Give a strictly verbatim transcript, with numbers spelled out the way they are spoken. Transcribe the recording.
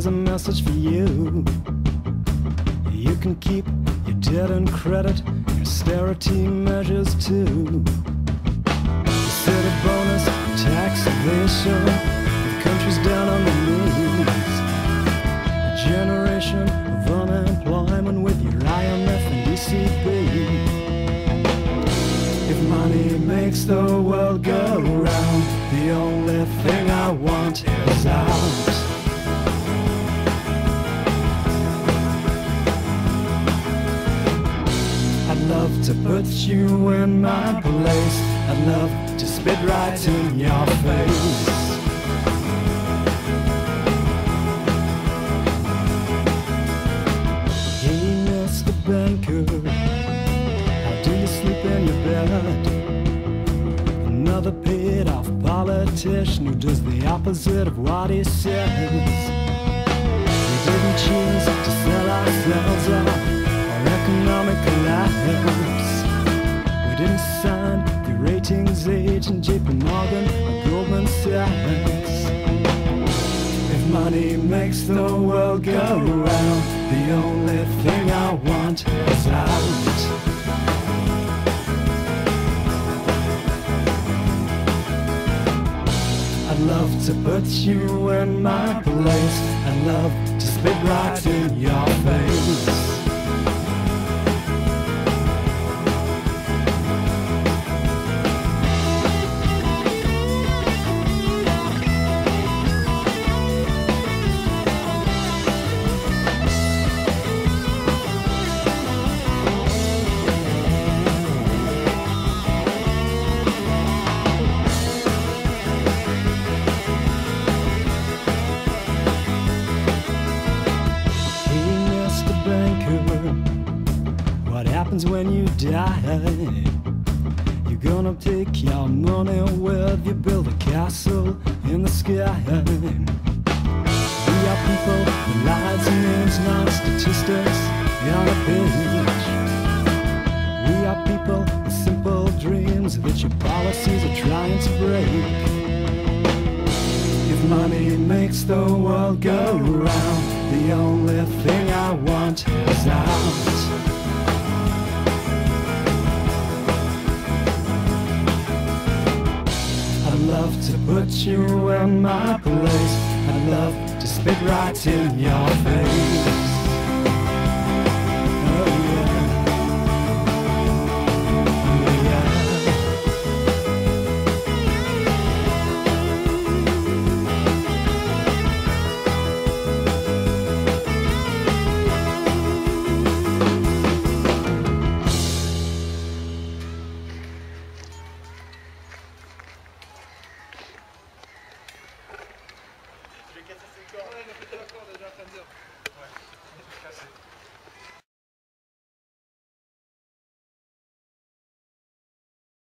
here's a message for you. You can keep your debt and credit, your austerity measures too. Consider bonus tax evasion, the country's down on the knees. A generation of unemployment with your I M F and E C B. If money makes the world go round, the only thing I want is out. I'd love to put you in my place. I'd love to spit right in your face. Hey, Mister Banker, how do you sleep in your bed? Another paid-off politician who does the opposite of what he says. We didn't choose to sell ourselves out or economic collapse. We didn't sign the ratings agent J P Morgan or Goldman Sachs. If money makes the world go round, the only thing I want is out. I'd love to put you in my place. I'd love to spit right in your face. What happens when you die? You're gonna take your money with you, build a castle in the sky. We are people with lives and names, not statistics on a page. We are people with simple dreams that your policies are trying to break. If money makes the world go round, the only thing I want is out. I'd love to put you in my place. I'd love to spit right in your face. Je vais casser ses cordes. Ouais, mais t'es d'accord déjà, en train de dire. Ouais, je vais casser.